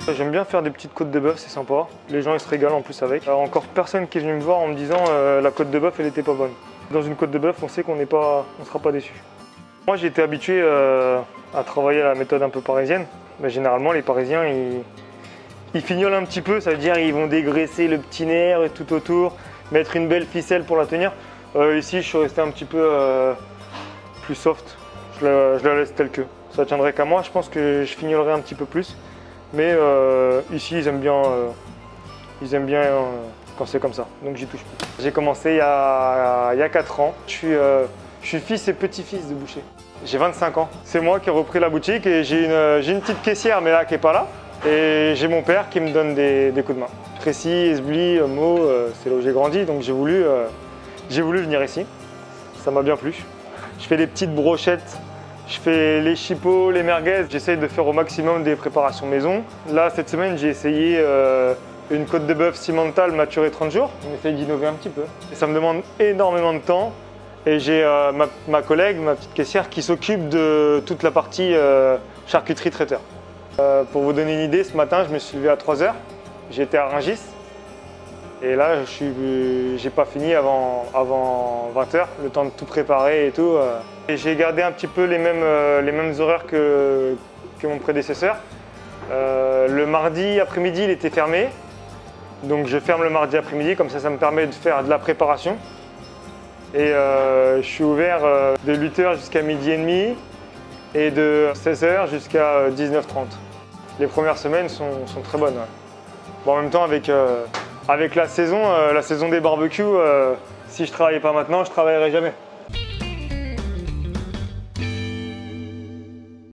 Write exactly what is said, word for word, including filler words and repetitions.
J'aime bien faire des petites côtes de bœuf, c'est sympa. Les gens ils se régalent en plus avec. Alors, encore personne qui est venu me voir en me disant euh, la côte de bœuf elle était pas bonne. Dans une côte de bœuf, on sait qu'on n'est pas, on sera pas déçu. Moi j'ai été habitué euh, à travailler à la méthode un peu parisienne. Mais généralement les Parisiens ils, ils fignolent un petit peu, ça veut dire ils vont dégraisser le petit nerf et tout autour, mettre une belle ficelle pour la tenir. Euh, ici je suis resté un petit peu euh, plus soft, je la, je la laisse telle que. Ça tiendrait qu'à moi, je pense que je fignolerais un petit peu plus. Mais euh, ici ils aiment bien, euh, ils aiment bien euh, quand c'est comme ça, donc j'y touche plus. J'ai commencé il y a, il y a quatre ans, je suis, euh, je suis fils et petit-fils de boucher. J'ai vingt-cinq ans, c'est moi qui ai repris la boutique et j'ai une, j'ai une petite caissière mais là qui n'est pas là. Et j'ai mon père qui me donne des, des coups de main. Précis, Esbly, Meaux, euh, c'est là où j'ai grandi, donc j'ai voulu, euh, j'ai voulu venir ici. Ça m'a bien plu. Je fais des petites brochettes, je fais les chipots, les merguez. J'essaye de faire au maximum des préparations maison. Là, cette semaine, j'ai essayé euh, une côte de bœuf cimental maturée trente jours. On essaye d'innover un petit peu. Et ça me demande énormément de temps. Et j'ai euh, ma, ma collègue, ma petite caissière, qui s'occupe de toute la partie euh, charcuterie traiteur. Euh, pour vous donner une idée, ce matin, je me suis levé à trois heures. J'étais à Rungis. Et là, je n'ai pas fini avant, avant vingt heures, le temps de tout préparer et tout. Et j'ai gardé un petit peu les mêmes, euh, les mêmes horaires que, que mon prédécesseur. Euh, le mardi après-midi, il était fermé. Donc je ferme le mardi après-midi, comme ça, ça me permet de faire de la préparation. Et euh, je suis ouvert euh, de huit heures jusqu'à midi et demi et de seize heures jusqu'à dix-neuf heures trente. Les premières semaines sont, sont très bonnes. Ouais. Bon, en même temps, avec, euh, avec la saison, euh, la saison des barbecues, euh, si je ne travaillais pas maintenant, je ne travaillerais jamais.